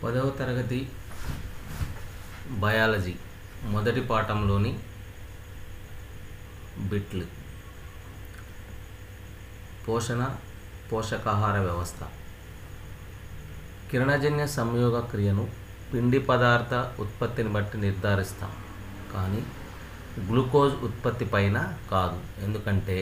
10వ తరగతి బయాలజీ మొదటి పాఠంలోని బిట్లు పోషణ పోషకాహార వ్యవస్థ. కిరణజన్య సంయోగ క్రియను పిండి పదార్థ ఉత్పత్తిని బట్టి నిర్ధారిస్తాం, కానీ గ్లూకోజ్ ఉత్పత్తి పైన కాదు. ఎందుకంటే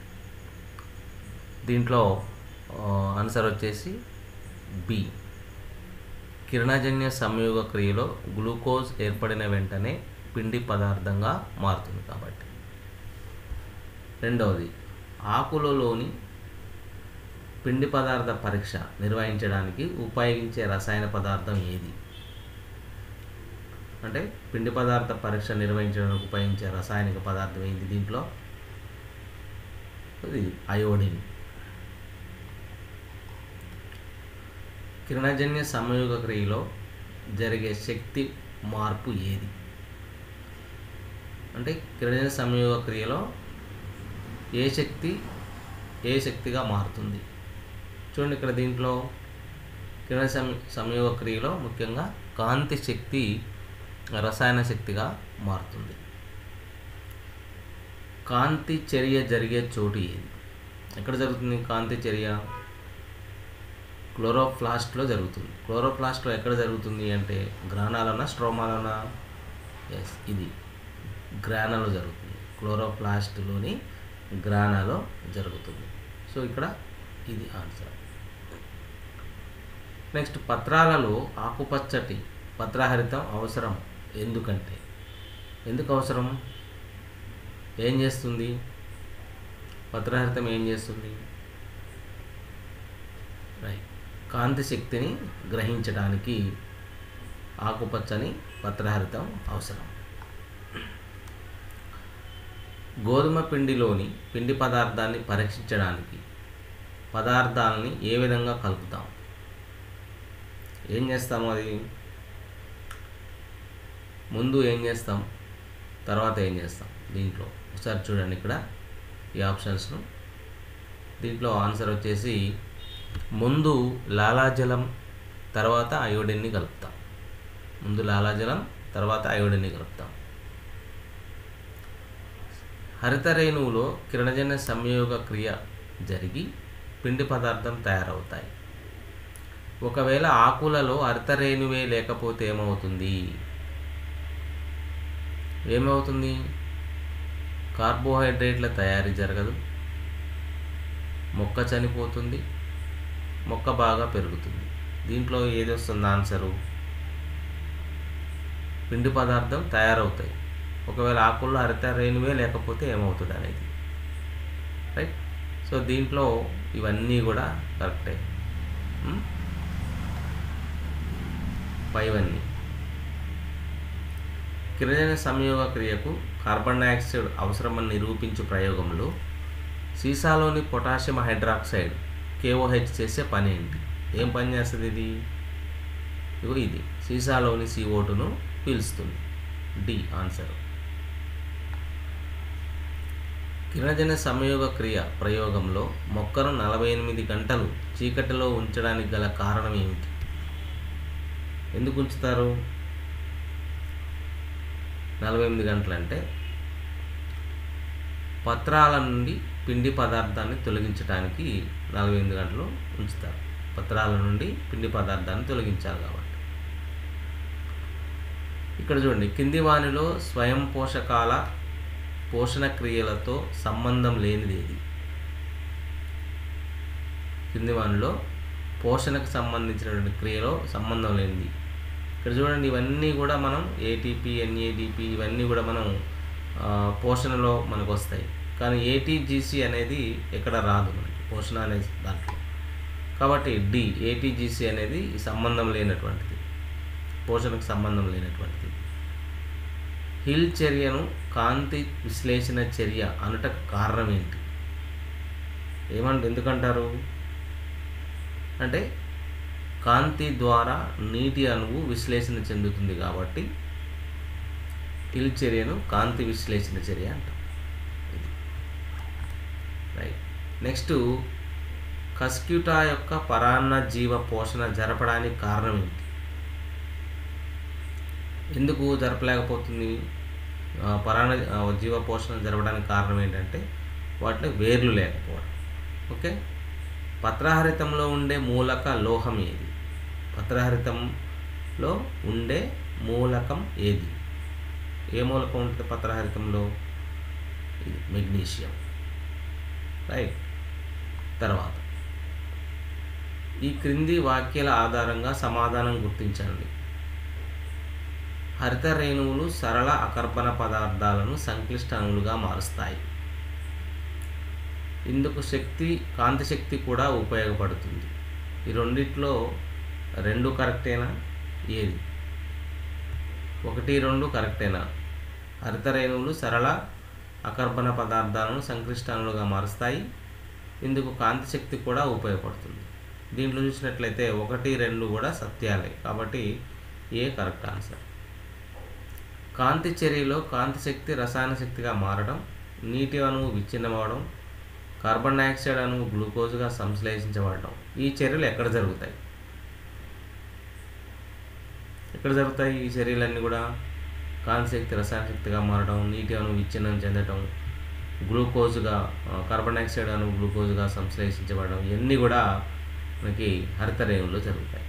దీంట్లో ఆన్సర్ వచ్చేసి బి. కిరణజన్య సంయోగ క్రియలో గ్లూకోజ్ ఏర్పడిన వెంటనే పిండి పదార్థంగా మారుతుంది కాబట్టి. రెండవది, ఆకులలోని పిండి పదార్థ పరీక్ష నిర్వహించడానికి ఉపయోగించే రసాయన పదార్థం ఏది? అంటే పిండి పదార్థ పరీక్ష నిర్వహించడానికి ఉపయోగించే రసాయనిక పదార్థం ఏంటి? దీంట్లో ఇది అయోడిన్. కిరణజన్య సంయోగ క్రియలో జరిగే శక్తి మార్పు ఏది? అంటే కిరణజన్య సంయోగ క్రియలో ఏ శక్తిగా మారుతుంది? చూడండి, ఇక్కడ దీంట్లో కిరణ సంయోగ క్రియలో ముఖ్యంగా కాంతి శక్తి రసాయన శక్తిగా మారుతుంది. కాంతి చర్య జరిగే చోటు ఏది? ఎక్కడ జరుగుతుంది కాంతి చర్య? క్లోరోప్లాస్ట్లో జరుగుతుంది. క్లోరోప్లాస్ట్లో ఎక్కడ జరుగుతుంది అంటే గ్రానాలనా స్ట్రోమాలనా? ఎస్, ఇది గ్రానాలో జరుగుతుంది. క్లోరోప్లాస్ట్లోని గ్రానాలో జరుగుతుంది. సో ఇక్కడ ఇది ఆన్సర్. నెక్స్ట్, పత్రాలలో ఆకుపచ్చటి పత్రహరితం అవసరం ఎందుకు అవసరం? ఏం చేస్తుంది పత్రహరితం? ఏం చేస్తుంది? రైట్, కాంతి శక్తిని గ్రహించడానికి ఆకుపచ్చని పత్రహరితం అవసరం. గోధుమ పిండిలోని పిండి పదార్థాన్ని పరీక్షించడానికి పదార్థాలని ఏ విధంగా కలుపుతాం? ఏం చేస్తాము? అది ముందు ఏం చేస్తాం, తర్వాత ఏం చేస్తాం? దీంట్లో ఒకసారి చూడండి ఇక్కడ ఈ ఆప్షన్స్ను. దీంట్లో ఆన్సర్ వచ్చేసి ముందు లాలాజలం తర్వాత అయోడిన్ని కలుపుతాం. ముందు లాలాజలం తర్వాత అయోడిన్ని కలుపుతాం. హరిత రేణువులో కిరణజన్య సంయోగ క్రియ జరిగి పిండి పదార్థం తయారవుతాయి. ఒకవేళ ఆకులలో హరిత రేణువే లేకపోతే ఏమవుతుంది? కార్బోహైడ్రేట్ల తయారీ జరగదు, మొక్క చనిపోతుంది, మొక్క బాగా పెరుగుతుంది. దీంట్లో ఏది వస్తుంది ఆన్సరు? పిండి పదార్థం తయారవుతాయి. ఒకవేళ ఆకుల్లో హరిత రేణువే లేకపోతే ఏమవుతుంది అనేది. రైట్, సో దీంట్లో ఇవన్నీ కూడా కరెక్టే. పైవన్నీ. కిరణజన్య సంయోగ క్రియకు కార్బన్ డైఆక్సైడ్ అవసరమని నిరూపించు ప్రయోగంలో సీసాలోని పొటాషియం హైడ్రాక్సైడ్ KOH చేసే పని ఏంటి? ఏం పని చేస్తుంది ఇది? ఇది సీసాలోని CO2ను పీలుస్తుంది. D answer. కిరణజన్య సంయోగ క్రియ ప్రయోగంలో మొక్కను 48 గంటలు చీకటిలో ఉంచడానికి గల కారణం ఏమిటి? ఎందుకు ఉంచుతారు 48 గంటలు? అంటే పత్రాల నుండి పిండి పదార్థాన్ని తొలగించడానికి 48 గంటలు ఉంచుతారు. పత్రాల నుండి పిండి పదార్థాన్ని తొలగించాలి కాబట్టి. ఇక్కడ చూడండి, కింది వానిలో స్వయం పోషకాల పోషణ క్రియలతో సంబంధం లేనిది ఏది? కింది వానిలో పోషణకు సంబంధించినటువంటి క్రియలో సంబంధం లేనిది. ఇక్కడ చూడండి, ఇవన్నీ కూడా మనం ATP, NADP ఇవన్నీ కూడా మనం పోషణలో మనకు వస్తాయి. కానీ ATGC అనేది ఎక్కడ రాదు మనకి పోషణ అనే దాంట్లో. కాబట్టి డి ATGC అనేది సంబంధం లేనటువంటిది, పోషణకు సంబంధం లేనటువంటిది. హిల్ చర్యను కాంతి విశ్లేషణ చర్య అనుటకు కారణం ఏంటి? ఎందుకంటారు అంటే కాంతి ద్వారా నీటి అణువు విశ్లేషణ చెందుతుంది కాబట్టి హిల్ చర్యను కాంతి విశ్లేషణ చర్య అంటాం. రైట్, నెక్స్ట్, కస్క్యూటా యొక్క పరాన్న జీవ పోషణ జరపడానికి కారణం ఏంటి? ఎందుకు జరపలేకపోతుంది? పరాన్న జీవ పోషణ జరపడానికి కారణం ఏంటంటే వాటిలో వేర్లు లేకపోవడం. ఓకే, పత్రహరితంలో ఉండే మూలక లోహం ఏది? పత్రహరితంలో ఉండే మూలకం ఏది? ఏ మూలకం ఉంటుంది పత్రహరితంలో? ఇది మెగ్నీషియం. రైట్. తర్వాత ఈ క్రింది వాక్యాల ఆధారంగా సమాధానం గుర్తించండి. హరిత రేణువులు సరళ అకర్బన పదార్థాలను సంక్లిష్ట అణువులుగా మారుస్తాయి. ఇందుకు కాంతి శక్తి కూడా ఉపయోగపడుతుంది. ఈ రెండిట్లో 2 కరెక్టేనా? ఏది? 1, 2 కరెక్టేనా? హరిత రేణువులు సరళ అకర్బన పదార్థాలను సంక్లిష్ట అణువులుగా మారుస్తాయి. ఇందుకు కాంతి శక్తి కూడా ఉపయోగపడుతుంది. దీంట్లో చూసినట్లయితే 1, 2 కూడా సత్యాలే, కాబట్టి ఏ కరెక్ట్ ఆన్సర్. కాంతి చర్యలో కాంతి శక్తి రసాయన శక్తిగా మారడం, నీటి అణువు విచ్ఛిన్నమవడం, కార్బన్ డైఆక్సైడ్ అణువు గ్లూకోజ్గా సంశ్లేషించబడడం. ఈ చర్యలు ఎక్కడ జరుగుతాయి? ఎక్కడ జరుగుతాయి ఈ చర్యలన్నీ కూడా? కాంతి శక్తి రసాయన శక్తిగా మారడం, నీటి అణువు విచ్ఛిన్నం చెందడం, గ్లూకోజ్గా కార్బన్ డైఆక్సైడ్ అణువు గ్లూకోజ్గా సంశ్లేషించబడడం, ఇవన్నీ కూడా మనకి హరిత రేణువులో జరుగుతాయి.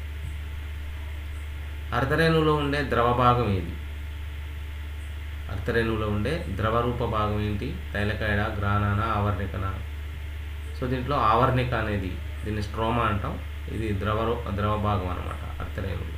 హరిత రేణువులో ఉండే ద్రవ భాగం ఏది? హరిత రేణువులో ఉండే ద్రవరూప భాగం ఏంటి? తైలకాయడ, గ్రానాన, ఆవర్ణికన? సో దీంట్లో ఆవర్ణిక అనేది, దీన్ని స్ట్రోమా అంటాం. ఇది ద్రవ భాగం అన్నమాట హరిత రేణువులు.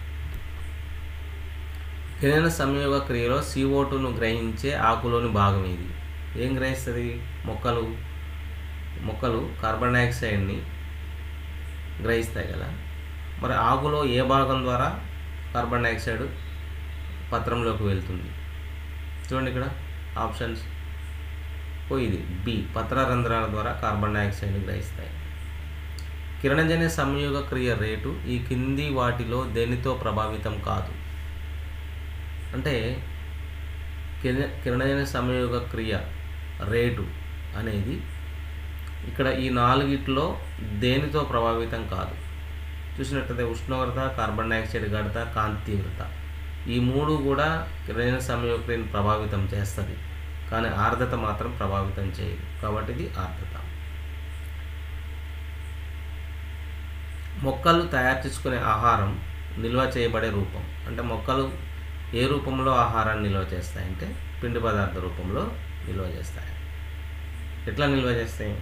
కిరణజన సంయోగ క్రియలో CO2ను గ్రహించే ఆకులోని భాగం ఏది? ఏం గ్రహిస్తుంది? మొక్కలు కార్బన్ డైఆక్సైడ్ని గ్రహిస్తాయి కదా. మరి ఆకులో ఏ భాగం ద్వారా కార్బన్ డైఆక్సైడ్ పత్రంలోకి వెళ్తుంది? చూడండి ఇక్కడ ఆప్షన్స్. ఇది బి, పత్ర రంధ్రాల ద్వారా కార్బన్ డైఆక్సైడ్ గ్రహిస్తాయి. కిరణజన్య సంయోగ క్రియ రేటు ఈ కింది వాటిలో దేనితో ప్రభావితం కాదు? అంటే కిరణజన్య సంయోగ క్రియ రేటు అనేది ఇక్కడ ఈ 4గిట్లో దేనితో ప్రభావితం కాదు? చూసినట్లయితే ఉష్ణోగ్రత, కార్బన్ డైఆక్సైడ్ గాఢత, కాంతి తీవ్రత, ఈ 3 కూడా కిరణజన్య సంయోగ క్రియను ప్రభావితం చేస్తుంది, కానీ ఆర్ద్రత మాత్రం ప్రభావితం చేయదు. కాబట్టి ఇది ఆర్ద్రత. మొక్కలు తయారు చేసుకునే ఆహారం నిల్వ చేయబడే రూపం. అంటే మొక్కలు ఏ రూపంలో ఆహారాన్ని నిల్వ చేస్తాయంటే పిండి పదార్థ రూపంలో నిల్వ చేస్తాయి. ఎట్లా నిల్వ చేస్తాయి?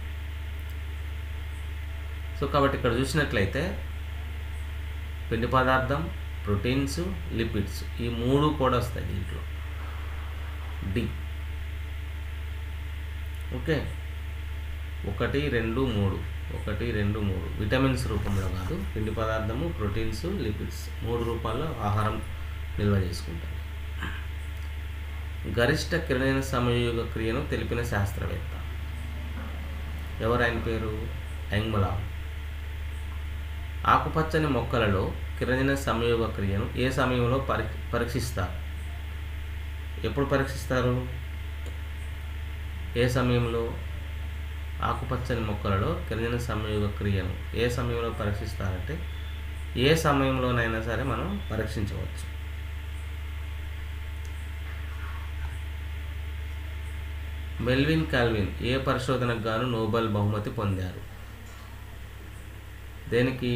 సో కాబట్టి ఇక్కడ చూసినట్లయితే పిండి పదార్థం, ప్రోటీన్స్, లిపిడ్స్, ఈ 3 కూడా వస్తాయి దీంట్లో. డి. ఓకే, 1, 2, 3, 1, 2, 3 విటమిన్స్ రూపంలో కాదు, పిండి పదార్థము, ప్రోటీన్స్, లిపిడ్స్ 3 రూపాల్లో ఆహారం నిల్వ చేసుకుంటారు. గరిష్ట కిరణజన్య సంయోగ క్రియను తెలిపిన శాస్త్రవేత్త ఎవరు? ఆయన పేరు యంగ్మలాబ్. ఆకుపచ్చని మొక్కలలో కిరణజన్య సంయోగ క్రియను ఏ సమయంలో పరీక్షిస్తారు? ఎప్పుడు పరీక్షిస్తారు? ఏ సమయంలో ఆకుపచ్చని మొక్కలలో కిరణజన్య సంయోగ క్రియను ఏ సమయంలో పరీక్షిస్తారంటే ఏ సమయంలోనైనా సరే మనం పరీక్షించవచ్చు. మెల్విన్ కాల్విన్ ఏ పరిశోధనకు గాను నోబెల్ బహుమతి పొందారు? దేనికి?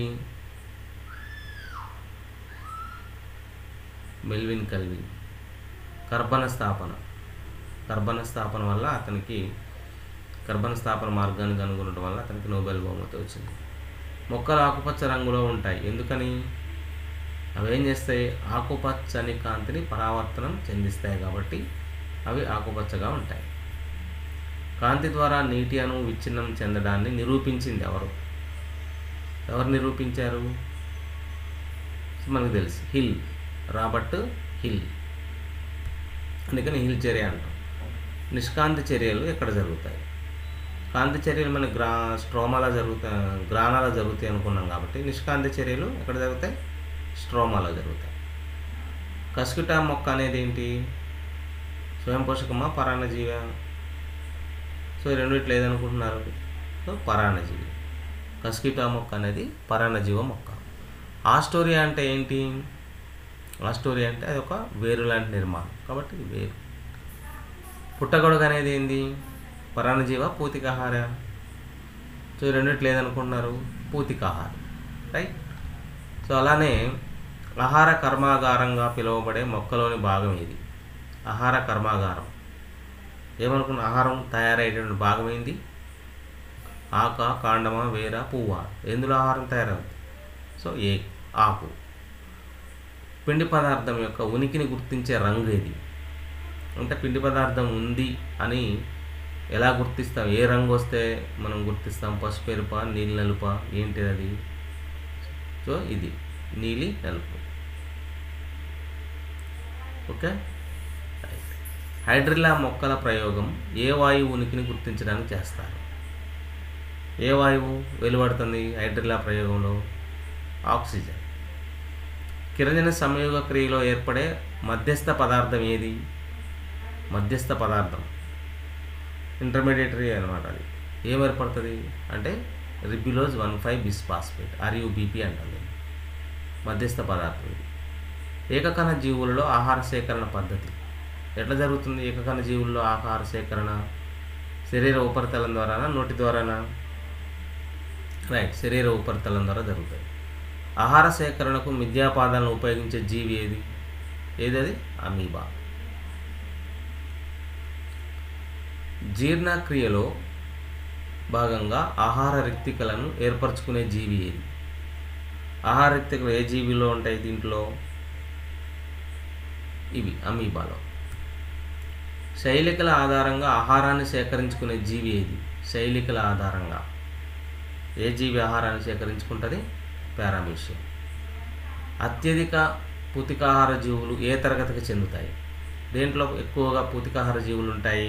మెల్విన్ కాల్విన్ కర్బన స్థాపన వల్ల అతనికి, కర్బన స్థాపన మార్గాన్ని కనుగొనడం వల్ల అతనికి నోబెల్ బహుమతి వచ్చింది. మొక్కలు ఆకుపచ్చ రంగులో ఉంటాయి. ఎందుకని? అవి ఏం చేస్తాయి? ఆకుపచ్చని కాంతిని పరావర్తనం చెందిస్తాయి కాబట్టి అవి ఆకుపచ్చగా ఉంటాయి. కాంతి ద్వారా నీటి అణువు విచ్ఛిన్నం చెందడాన్ని నిరూపించింది ఎవరు? నిరూపించారు? మనకు తెలుసు, రాబర్ట్ హిల్. అందుకని హిల్ చర్య అంటాం. నిష్కాంతి చర్యలు ఎక్కడ జరుగుతాయి? కాంతి చర్యలు మన స్ట్రోమాలో జరుగుతాయి, గ్రానాలో జరుగుతాయి అనుకున్నాం కాబట్టి నిష్కాంతి చర్యలు ఎక్కడ జరుగుతాయి? స్ట్రోమాలో జరుగుతాయి. కస్కిటా మొక్క అనేది ఏంటి? స్వయం పోషకమా, పరాన్నజీవా? సో ఈ రెండిట్లో ఏదనుకుంటున్నారు? సో పరాన్నజీవి. కస్కిటా మొక్క అనేది పరాన్నజీవ మొక్క. ఆస్టోరియా అంటే ఏంటి? ఆస్టోరియా అంటే అది ఒక వేరు లాంటి నిర్మాణం, కాబట్టి ఇది వేరు. పుట్టగొడుగు అనేది ఏంది? పరాన్నజీవ, పూతికాహార? సో రెండిట్లు లేదనుకుంటున్నారు, పూతికాహారం, రైట్. సో అలానే ఆహార కర్మాగారంగా పిలువబడే మొక్కలోని భాగం ఏది? ఆహార కర్మాగారం ఏమనుకున్న ఆహారం తయారయ్యేటువంటి భాగం ఏంది? ఆక, కాండమా, వేర, పువ్వా? ఎందులో ఆహారం తయారవుతుంది? సో ఆకు. పిండి పదార్థం యొక్క ఉనికిని గుర్తించే రంగు ఏది? అంటే పిండి పదార్థం ఉంది అని ఎలా గుర్తిస్తాం? ఏ రంగు వస్తే మనం గుర్తిస్తాం? పసుపు, ఎరుప, నీలి నలుప? ఏంటిది అది? సో ఇది నీలి నలుపు. ఓకే. హైడ్రిల్లా మొక్కల ప్రయోగం ఏ వాయువు ఉనికిని గుర్తించడానికి చేస్తారు? ఏ వాయువు వెలువడుతుంది హైడ్రిల్లా ప్రయోగంలో? ఆక్సిజన్. కిరణజన సంయోగ క్రియలో ఏర్పడే మధ్యస్థ పదార్థం ఏది? మధ్యస్థ పదార్థం ఇంటర్మీడియటరీ అనమాట. అది ఏం ఏర్పడుతుంది అంటే రిబ్యులోజ్ 1,5 బిస్ఫాస్ఫేట్, RUBP అంటుంది. మధ్యస్థ పదార్థం ఇది. ఏకకణ జీవులలో ఆహార సేకరణ పద్ధతి ఎట్లా జరుగుతుంది? ఏకకణ జీవుల్లో ఆహార సేకరణ శరీర ఉపరితలం ద్వారానా, నోటి ద్వారానా? రైట్, శరీర ఉపరితలం ద్వారా జరుగుతుంది. ఆహార సేకరణకు మిథ్యాపాదాలను ఉపయోగించే జీవి ఏది? ఏదది? అమీబా. జీర్ణక్రియలో భాగంగా ఆహార రిక్తికలను ఏర్పరచుకునే జీవి ఏది? ఆహార రిక్తికలు ఏ జీవిలో ఉంటాయి? దీంట్లో ఇవి అమీబాలో. శైలికల ఆధారంగా ఆహారాన్ని సేకరించుకునే జీవి ఏది? శైలికల ఆధారంగా ఏ జీవి ఆహారాన్ని సేకరించుకుంటుంది? పారామీషియం. అత్యధిక పూతికాహార జీవులు ఏ తరగతికి చెందుతాయి? దేంట్లో ఎక్కువగా పూతికాహార జీవులు ఉంటాయి?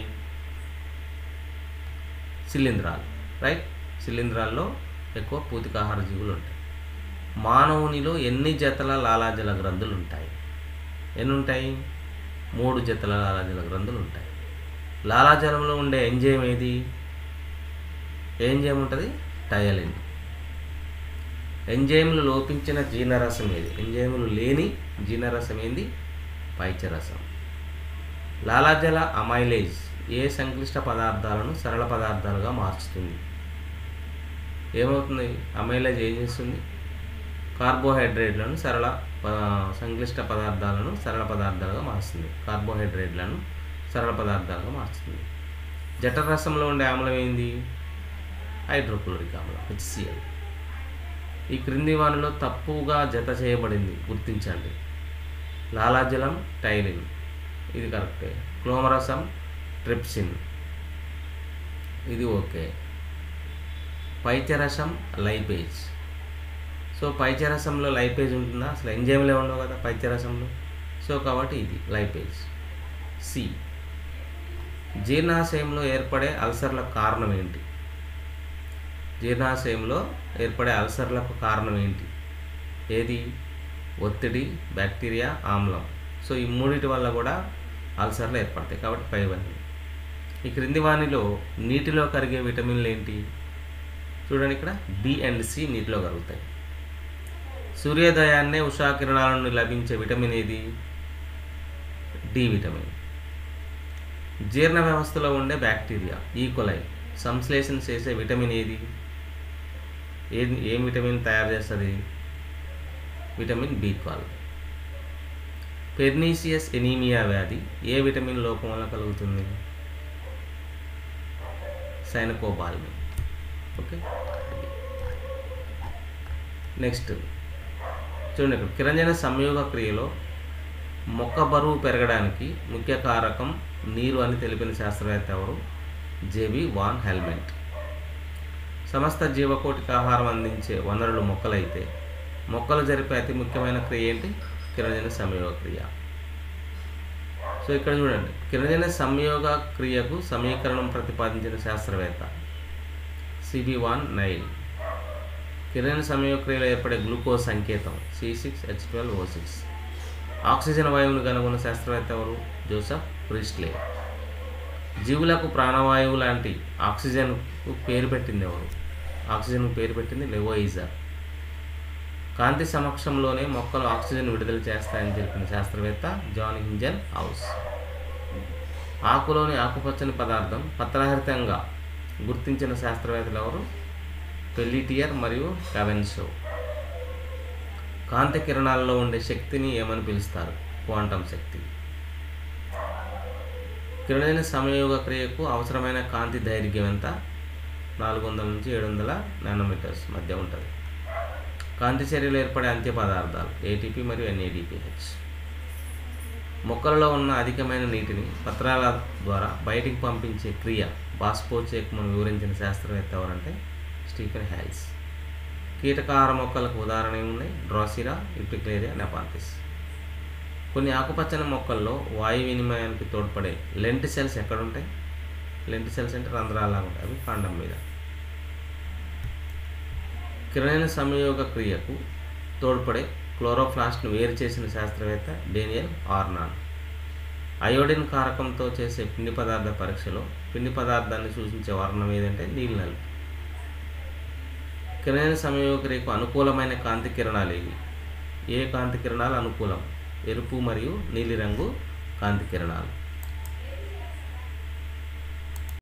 శిలీంధ్రాలు, రైట్. శిలీంధ్రాల్లో ఎక్కువ పూతికాహార జీవులు ఉంటాయి. మానవునిలో ఎన్ని జతల లాలాజల గ్రంథులు ఉంటాయి? ఎన్ని ఉంటాయి? 3 జతల లాలాజల గ్రంథులు ఉంటాయి. లాలాజలంలో ఉండే ఎంజైమ్ ఏది? ఎంజైమ్ ఉంటుంది? టయలిన్. ఎంజైములు లోపించిన జీర్ణరసం ఏది? ఎంజైములు లేని జీర్ణరసం ఏంది? పైత్యరసం. లాలాజల అమైలేజ్ ఏ సంక్లిష్ట పదార్థాలను సరళ పదార్థాలుగా మార్చుతుంది? ఏమవుతుంది? అమైలేజ్ ఏం చేస్తుంది? కార్బోహైడ్రేట్లను సంక్లిష్ట పదార్థాలను సరళ పదార్థాలుగా మారుస్తుంది. కార్బోహైడ్రేట్లను సరళ పదార్థాలుగా మార్చుతుంది. జఠరసంలో ఉండే ఆమ్లం ఏంది? హైడ్రోక్లోరిక్ ఆమ్లం, HCl. ఈ క్రింది వానిలో తప్పుగా జత చేయబడింది గుర్తించండి. లాలాజలం టైలిన్, ఇది కరెక్టే. క్లోమరసం ట్రిప్సిన్, ఇది ఓకే. పైత్యరసం లైపేజ్. సో పైత్యరసంలో లైపేజ్ ఉంటుందా? అసలు ఎంజైమ్లే ఉండవు కదా పైత్యరసంలో. సో కాబట్టి ఇది లైపేజ్. సి. జీర్ణాశయంలో ఏర్పడే అల్సర్లకు కారణం ఏంటి? జీర్ణాశయంలో ఏర్పడే అల్సర్లకు కారణం ఏంటి? ఏది? ఒత్తిడి, బ్యాక్టీరియా, ఆమ్లం. సో ఈ మూడింటి వల్ల కూడా అల్సర్లు ఏర్పడతాయి, కాబట్టి పైవన్నీ. ఈ క్రింది వానిలో నీటిలో కరిగే విటమిన్లు ఏంటి? చూడండి, ఇక్కడ B and C నీటిలో కరుగుతాయి. సూర్యోదయాన్నే ఉషాకిరణాల నుండి లభించే విటమిన్ ఏది? D vitamin. జీర్ణ వ్యవస్థలో ఉండే బ్యాక్టీరియా ఈకోలై సంశ్లేషణ చేసే విటమిన్ ఏది? ఏం విటమిన్ తయారు చేస్తుంది? Vitamin B12. పెర్నీసియస్ ఎనీమియా వ్యాధి ఏ విటమిన్ లోపం వల్ల కలుగుతుంది? సైనకోబాల్మిన్. ఓకే. నెక్స్ట్ చూడండి, ఇక్కడ కిరణజన సంయోగ క్రియలో మొక్క బరువు పెరగడానికి ముఖ్య కారకం నీరు అని తెలిపిన శాస్త్రవేత్త ఎవరు? JB van Helmont. సమస్త జీవకోటికి ఆహారం అందించే వనరులు మొక్కలైతే మొక్కలు జరిపే అతి ముఖ్యమైన క్రియ ఏంటి? కిరణజన సంయోగ క్రియ. సో ఇక్కడ చూడండి, కిరణజన సంయోగ క్రియకు సమీకరణం ప్రతిపాదించిన శాస్త్రవేత్త CB వాన్ నైల్. కిరణజన సంయోగ క్రియలో ఏర్పడే గ్లూకోజ్ సంకేతం C6H12O6. ఆక్సిజన్ వాయువును కనుగొన్న శాస్త్రవేత్త ఎవరు? Joseph Priestley. జీవులకు ప్రాణవాయువు లాంటి ఆక్సిజన్కు పేరు పెట్టింది ఎవరు? ఆక్సిజన్కు పేరు పెట్టింది లెవోయిజర్. కాంతి సమక్షంలోనే మొక్కలు ఆక్సిజన్ విడుదల చేస్తాయని తెలిపిన శాస్త్రవేత్త జాన్ ఇంజన్ హౌస్. ఆకులోని ఆకుపచ్చని పదార్థం పత్రహరితంగా గుర్తించిన శాస్త్రవేత్తలు ఎవరు? పెల్లిటియర్ మరియు కావెన్షో. కాంతి కిరణాలలో ఉండే శక్తిని ఏమని పిలుస్తారు? క్వాంటం శక్తి. కిరణజన్య సంయోగ క్రియకు అవసరమైన కాంతి దైర్ఘ్యం ఎంత? 400 నుంచి 700 నానోమీటర్స్ మధ్య ఉంటుంది. కాంతి చర్యలు ఏర్పడే అంత్య పదార్థాలు ఏటీపీ మరియు ఎన్ఏడిపిహెచ్. మొక్కలలో ఉన్న అధికమైన నీటిని పత్రాల ద్వారా బయటికి పంపించే క్రియ బాష్పోత్సేకమని వివరించిన శాస్త్రవేత్త ఎవరంటే స్టీఫెన్ హ్యారిస్. కీటకాహార మొక్కలకు ఉదాహరణ ఏమున్నాయి? డ్రాసిరా, ఇప్టిక్లేరియా, నెపాంతిస్. కొన్ని ఆకుపచ్చని మొక్కల్లో వాయు వినిమయానికి తోడ్పడే లెంట్ సెల్స్ ఎక్కడుంటాయి? లెంట్ సెల్స్ అంటే రంధ్రాలాగా ఉంటాయి, అవి కాండం మీద. కిరణజన్య సంయోగ క్రియకు తోడ్పడే క్లోరోప్లాస్ట్ను వేరు చేసిన శాస్త్రవేత్త డేనియల్ ఆర్నాన్. అయోడిన్ కారకంతో చేసే పిండి పదార్థ పరీక్షలో పిండి పదార్థాన్ని సూచించే వర్ణం ఏదంటే నీలి నలుపు. కిరణజన్య సంయోగ క్రియకు అనుకూలమైన కాంతి కిరణాలు ఏవి? ఏ కాంతి కిరణాలు అనుకూలం? ఎరుపు మరియు నీలిరంగు కాంతి కిరణాలు.